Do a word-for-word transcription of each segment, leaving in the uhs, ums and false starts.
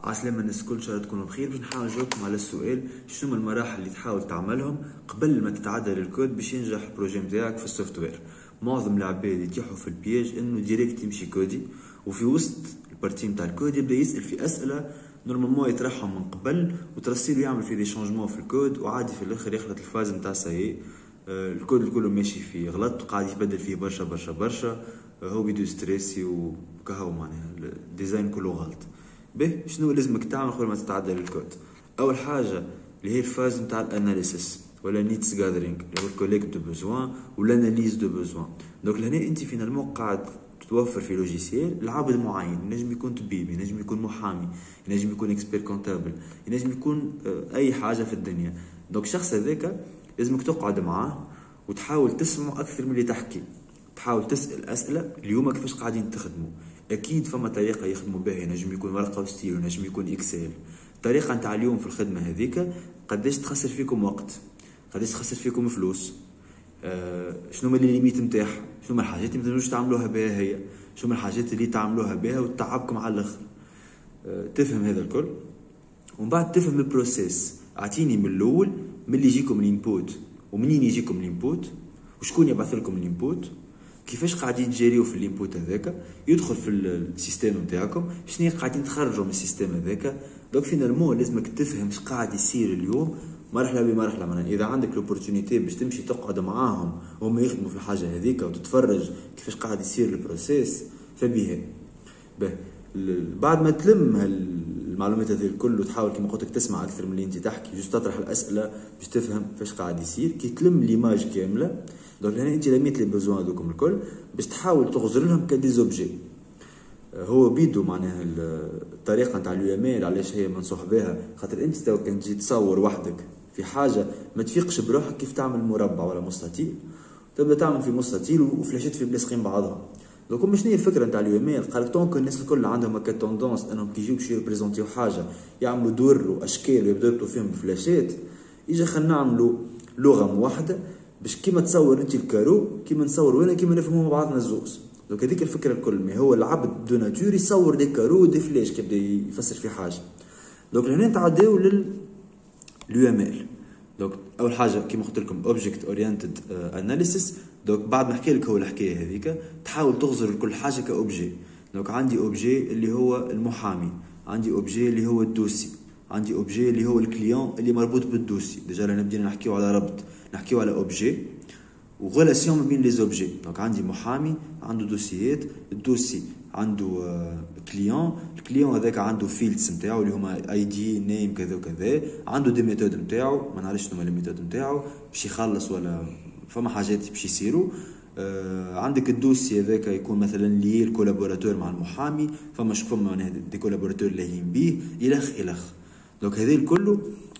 عسلامة الناس الكل، ان شاء الله تكونوا بخير. باش نحاول نجاوبكم على السؤال شنو المراحل اللي تحاول تعملهم قبل ما تتعدل الكود باش ينجح البروجي نتاعك في السوفت وير. معظم العباد يتيحوا في البياج انه ديريكت يمشي كودي، وفي وسط البارتي نتاع الكود يبدا يسال في اسئله نورمالمون يطرحهم من قبل وترسيله يعمل في دي شونجمون في الكود، وعادي في الاخر يخلط الفاز نتاع ساي الكود الكل ماشي فيه غلط وقاعد يبدل فيه برشا برشا برشا. هو بيدو ستريسي وكهو معناها الديزاين كله غلط. به شنو لازمك تعمل قبل ما تتعدل الكود؟ اول حاجه اللي هي الفاز نتاع الاناليسيس ولا نيدز جاذرينغ اللي هو الكوليكت دو بوزوان ولا اناليز دو بوزوان. دونك لهنا انت فينالمون قاعد توفر في لوجيسيال لعبد معين، ينجم يكون طبيب، ينجم يكون محامي، ينجم يكون اكسبير كونتابل، ينجم يكون اي حاجه في الدنيا. دونك الشخص هذاك لازمك تقعد معاه وتحاول تسمع اكثر من اللي تحكي، تحاول تسال اسئله اليوم كيفاش قاعدين تخدموا. اكيد فما طريقه يخدموا بها، ينجم يكون ورقه وستيل، ينجم يكون اكسل. الطريقه نتاع اليوم في الخدمه هذيك قداش تخسر فيكم وقت، قداش تخسر فيكم فلوس، آه شنو هما الليميت نتاعها، شنو هما الحاجات اللي ما تقدروش تعملوها بها هي، شنو هما الحاجات اللي تعملوها بها وتتعبكم على الاخر. آه تفهم هذا الكل ومن بعد تفهم البروسيس. اعطيني من الاول من اللي يجيكم الانبوت ومنين يجيكم الانبوت وشكون يبعث لكم الانبوت، كيفاش قاعدين تجريو في الانبوت هذاك، يدخل في السيستم نتاعكم، شنو قاعدين تخرجوا من السيستم هذاك. دونك فينالمون لازمك تفهم اش قاعد يصير اليوم مرحله بمرحله. معناها اذا عندك لوبورتونيتي باش تمشي تقعد معاهم وهم يخدموا في الحاجه هذيك وتتفرج كيفاش قاعد يصير البروسيس فبها. به بعد ما تلم المعلومات هذه الكل وتحاول كما قلت لك تسمع اكثر من اللي انت تحكي، جوست تطرح الاسئله باش تفهم كيفاش قاعد يصير. كي تلم ليماج كامله دونك هنا انت لميت لي بوزوان هذوكم الكل باش تحاول تغزر لهم كدي زوبجي. هو بيدو معناها الطريقه نتاع اليو ام ال علاش هي منصوح بها، خاطر انت تو كان تجي تصور وحدك في حاجه ما تفيقش بروحك كيف تعمل مربع ولا مستطيل، تبدا تعمل في مستطيل وفلاشات في بلاصقين بعضهم. دونك شنو هي الفكره نتاع اليو ام ال؟ قال لك طونك الناس الكل عندهم هكا توندونس انهم كي يجيو باش يريبريزونتيو حاجه يعملوا دور واشكال ويبداو يربطوا فيهم بفلاشات، يجي خلينا نعملوا لغه موحده باش كيما تصور انت الكارو كيما نصور وانا كيما نفهموا مع بعضنا الزوز. دونك هذيك الفكره الكل. ما هو العبد دو ناتور يصور دي كارو ودي فلاش كيبدا يفسر في حاجه. دونك هنا نتعداو لل اليو ام ال. دونك اول حاجه كيما قلت لكم اوبجكت اورينتد اناليسيس. دونك بعد ما نحكي لك هو الحكايه هذيك تحاول تغزر كل حاجه كاوبجي. دونك عندي اوبجي اللي هو المحامي، عندي اوبجي اللي هو الدوسي، عندي اوبجي اللي هو الكليون اللي مربوط بالدوسي. ديجا رانا بدينا نحكيو على ربط، نحكيو على اوبجي وغولاسيون ما بين لي زوبجي. دونك عندي محامي عنده دوسيات، الدوسي عنده كليون، الكليون هذاك عنده فيلدز نتاعو اللي هما اي دي نيم كذا وكذا، عنده دي ميثود نتاعو ما نعرفش شنو هما لي ميثود نتاعو باش يخلص ولا فما حاجات باش يصيروا. آه عندك الدوسي هذاك يكون مثلا لي الكولابوراتور مع المحامي، فما شكون معناها دي كولابوراتور لاهين بيه الخ الخ. دونك هذا الكل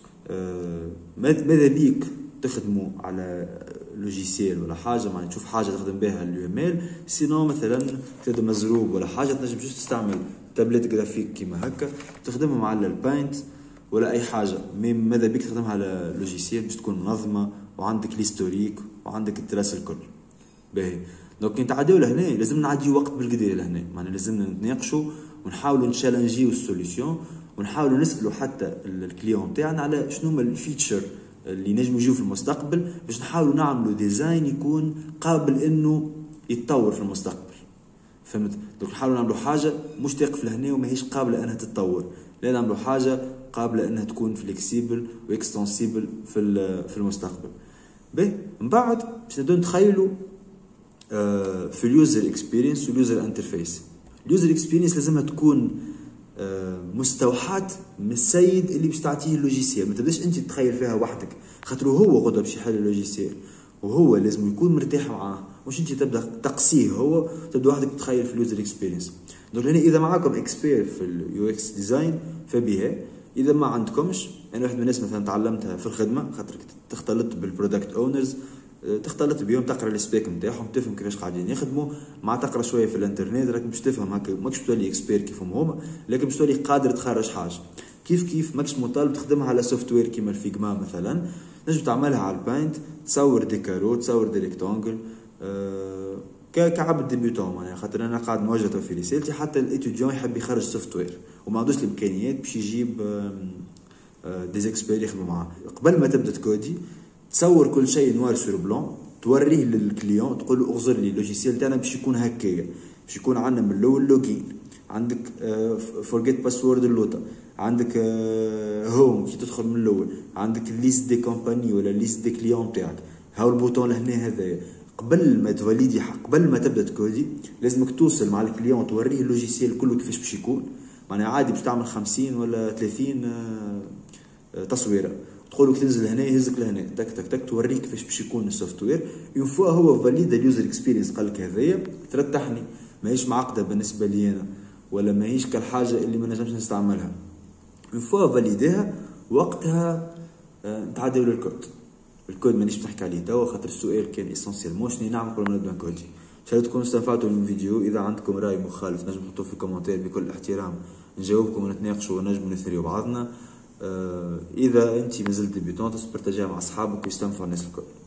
آه ماذا بيك تخدموا على لوجيسيال ولا حاجه معناها تشوف حاجه تخدم بها اليو ام ال، سينو مثلا تخدم مزروب ولا حاجه تنجم جوست تستعمل تابلت جرافيك كيما هكا تخدمهم على الباينت ولا اي حاجه. مي ماذا بيك تخدمها على لوجيسيال باش تكون منظمه وعندك ليستوريك وعندك التراس الكل. باهي دونك كي نتعداو لهنا لازم نعديو وقت بالكدا لهنا، معناها لازمنا نتناقشوا ونحاولوا نشالنجيو السوليسيون ونحاولوا نسالوا حتى الكليون تاعنا على شنو هما الفيتشر اللي نجموا يجيو في المستقبل باش نحاولوا نعملوا ديزاين يكون قابل انه يتطور في المستقبل. فهمت؟ دونك نحاولوا نعملوا حاجه مش تقف لهنا وماهيش قابله انها تتطور، لا نعملوا حاجه قابله انها تكون فليكسيبل واكستنسيبل في في المستقبل. باهي من بعد باش نبداو نتخيلوا في اليوزر اكسبيرينس واليوزر انترفيس. اليوزر اكسبيرينس لازمها تكون مستوحاة من السيد اللي باش تعطيه اللوجيسيال، ما تبداش انت تتخيل فيها وحدك، خاطر هو غدا باش يحل اللوجيسيال وهو لازم يكون مرتاح معاه، مش انت تبدا تقصيه هو تبدا وحدك تتخيل في اليوزر اكسبيرينس. دونك هنا اذا معاكم اكسبير في اليو اكس ديزاين فبها، اذا ما عندكمش انا واحد من الناس مثلا تعلمتها في الخدمه خاطر تختلط بالبرودكت اونرز، تختلط بيهم تقرا السبيك نتاعهم تفهم كيفاش قاعدين يخدموا، مع تقرا شويه في الانترنت راك باش تفهم هكا، ماكش تولي اكسبير كيفهم هما لكن باش تولي قادر تخرج حاجه. كيف كيف ماكش مطالب تخدمها على سوفت وير كيما الفيجما مثلا، نجم تعملها على الباينت، تصور دي كارو، تصور دي ريكتونجل أه كعبد ديبيوتون معناها، خاطر انا قاعد نوجه في رسالتي حتى الايتوديون يحب يخرج سوفت وير وما عندوش الامكانيات باش يجيب ديزيكسبير يخدموا معاه. قبل ما تبدا تكودي تصور كل شيء نوار سور بلون، توريه للكليون تقول له اغزر لي اللوجيسيال تاعنا باش يكون هكايا، باش يكون عندنا من الاول لوجين، عندك فورجيت باسورد اللوطه، عندك هوم كي تدخل من الاول، عندك الليست دي كومباني ولا الليست دي كليون تاعك، هاو البوطون لهنا هذايا. قبل ما تفاليدي قبل ما تبدا تكودي لازمك توصل مع الكليون توريه اللوجيسيال كله كيفاش باش يكون. معناها عادي باش تعمل خمسين ولا ثلاثين تصويره، تقول له تنزل هنا يهزك لهنا تك تك تك توريك كيفاش باش يكون السوفت وير. اون فوا هو فاليد اليوزر اكسبيرينس قال لك هذايا ترتحني، ماهيش معقده بالنسبه لي انا ولا ماهيش كالحاجه اللي ما نجمش نستعملها. اون فوا فاليديها وقتها نتعداو للكود. الكود مانيش بنحكي عليه توا خاطر السؤال كان اسونسيال مو شنو نعمل قبل ما نبدا نكودي. ان شاء الله تكونوا استفدتوا من الفيديو. اذا عندكم راي مخالف نجم تحطوه في الكومنتات بكل احترام، نجاوبكم ونتناقشوا ونجموا نثريوا بعضنا. اذا انت مازلت ديبيتون تبارتاجيها مع اصحابك ويستنفعوا الناس الكل.